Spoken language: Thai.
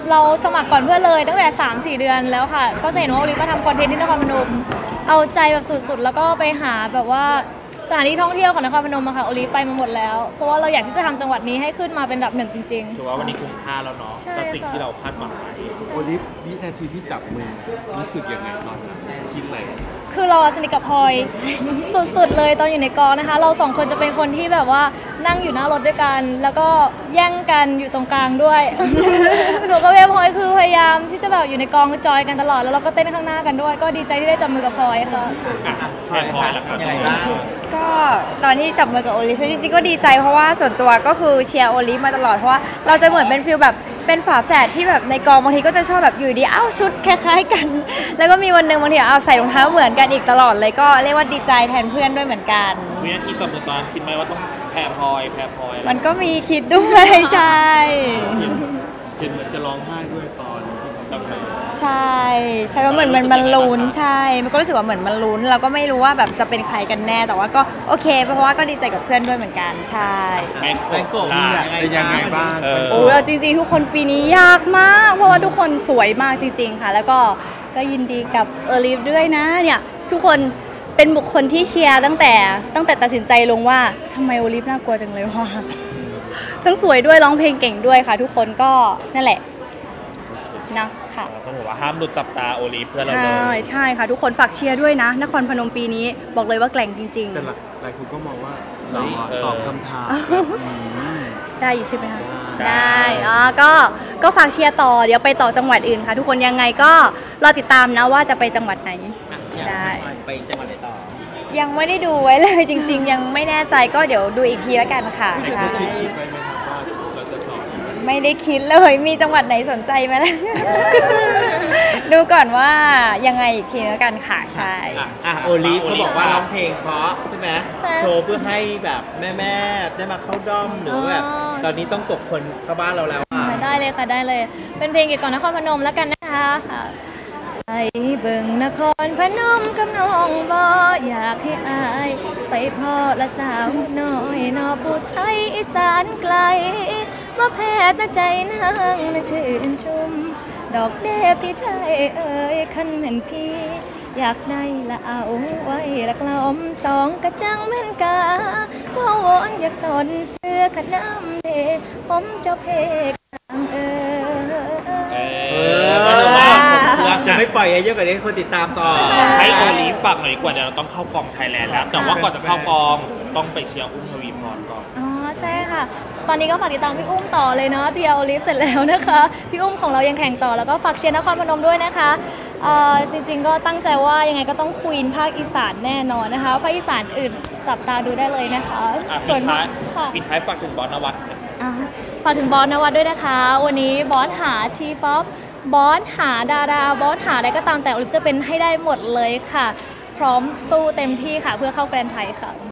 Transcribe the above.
เราสมัครก่อนเพื่อนเลยตั้งแต่ 3-4 เดือนแล้วค่ะก็จะเห็นว่าโอลิฟมาทำคอนเทนต์ที่นครพนมเอาใจแบบสุดๆแล้วก็ไปหาแบบว่าสถานที่ท่องเที่ยวของนครพนมอะค่ะโอลิฟไปมาหมดแล้วเพราะว่าเราอยากที่จะทำจังหวัดนี้ให้ขึ้นมาเป็นอันดับ 1จริงถือว่าวันนี้คุ้มค่าแล้วเนาะกับสิ่งที่เราคาดหวังไว้โอลิฟวินาทีที่จับมือรู้สึกยังไงตอนนั้นคิดอะไรคือเราสนิทกับพลอยสุดๆเลยตอนอยู่ในกองนะคะเรา2คนจะเป็นคนที่แบบว่านั่งอยู่หน้ารถด้วยกันแล้วก็แย่งกันอยู่ตรงกลางด้วย หนูกับพลอยคือพยายามที่จะแบบอยู่ในกองจอยกันตลอดแล้วเราก็เต้นข้างหน้ากันด้วยก็ดีใจที่ได้จับมือกับพลอยค่ะพลอยแล้วครับยังไงบ้างก็ตอนที่จับมือกับโอลิฟจริงๆก็ดีใจเพราะว่าส่วนตัวก็คือเชียร์โอลิฟมาตลอดเพราะว่าเราจะเหมือนเป็นฟิลแบบเป็นฝาแฝดที่แบบในกองบางทีก็จะชอบแบบอยู่ดีอ้าวชุดคล้ายๆกันแล้วก็มีวันหนึ่งบางทีเอาใส่รองเท้าเหมือนกันอีกตลอดเลยก็เรียกว่าดีใจแทนเพื่อนด้วยเหมือนกันวินาทีจับมือตอนคิดไหมว่าต้องแพ้พลอยมันก็มีคิดด้วยใช่เห็นเหมือนจะร้องไห้ด้วยตอนที่เขาจับมือใช่ว่าเหมือนมันลุ้นใช่มันก็รู้สึกว่าเหมือนมันลุ้นเราก็ไม่รู้ว่าแบบจะเป็นใครกันแน่แต่ว่าก็โอเคเพราะว่าก็ดีใจกับเพื่อนด้วยเหมือนกันใช่แมงโก้เป็นยังไงบ้างโอ้จริงๆทุกคนปีนี้ยากมากเพราะว่าทุกคนสวยมากจริงๆค่ะแล้วก็ยินดีกับโอลิฟด้วยนะเนี่ยทุกคนเป็นบุคคลที่เชียร์ตั้งแต่ตัดสินใจลงว่าทำไมโอลิฟน่ากลัวจังเลยวะทั้งสวยด้วยร้องเพลงเก่งด้วยค่ะทุกคนก็นั่นแหละนะค่ะก็บอกว่าห้ามหลุดจับตาโอลิฟเพื่อนเราเลยใช่ค่ะทุกคนฝากเชียร์ด้วยนะนครพนมปีนี้บอกเลยว่าแกร่งจริงๆแต่หลายคนก็มองว่าเราตอบคำถามได้อยู่ใช่ไหมคะได้ก็ฝากเชียร์ต่อเดี๋ยวไปต่อจังหวัดอื่นค่ะทุกคนยังไงก็รอติดตามนะว่าจะไปจังหวัดไหนได้ไปจังหวัดไหนต่อยังไม่ได้ดูไว้เลยจริงๆยังไม่แน่ใจก็เดี๋ยวดูอีกทีแล้วกันค่ะคิดไว้ไหมครับว่าเราจะต่อไม่ได้คิดเลยมีจังหวัดไหนสนใจไหมล่ะดูก่อนว่ายังไงอีกทีแล้วกันค่ะใช่โอลิฟเขาบอกว่าร้องเพลงเพราะใช่ไหมโชว์เพื่อให้แบบแม่ได้มาเข้าด้อมหรือแบบตอนนี้ต้องตกคนเข้าบ้านเราแล้วได้เลยค่ะได้เลยเป็นเพลงเกี่ยวกับนครพนมแล้วกันนะคะไปเบิ่งนครพนมกับน้องบ่อยากให้อายไปพ่อละสาวน้อยนอผู้ไทยอีสานไกลมาแพ้ตั้งใจนางน่ะชื่นชมดอกเดพี่ชายเอ่ยคันเหมือนพี่อยากได้ละเอาไว้ละกล่อมสองกระจังเหมือนกาว่าวอนอยากสอนเสื้อขน้ำเดผมเจ้าเพกางจะไม่ปล่อยเยอะกว่านี้คนติดตามต่อให้โอลิฟฝากหน่อยดีกว่าเดี๋ยวเราต้องเข้ากองไทยแลนด์แล้วแต่ว่าก่อนจะเข้ากองต้องไปเชียร์อุ้มทวีพรก่อนใช่ค่ะตอนนี้ก็ฝากติดตามพี่อุ้มต่อเลยเนาะเทียโอลิฟเสร็จแล้วนะคะพี่อุ้มของเรายังแข่งต่อแล้วก็ฝากเชียร์นครพนมด้วยนะคะจริงๆก็ตั้งใจว่ายังไงก็ต้องควีนภาคอีสานแน่นอนนะคะภาคอีสานอื่นจับตาดูได้เลยนะคะส่วนปิดท้ายฝากถึงบอสนวัตฝากถึงบอสนวัตด้วยนะคะวันนี้บอสหาทีป๊อปบอสหาดาราบอสหาอะไรก็ตามแต่โอลิฟจะเป็นให้ได้หมดเลยค่ะพร้อมสู้เต็มที่ค่ะเพื่อเข้าแกรนด์ไทยค่ะ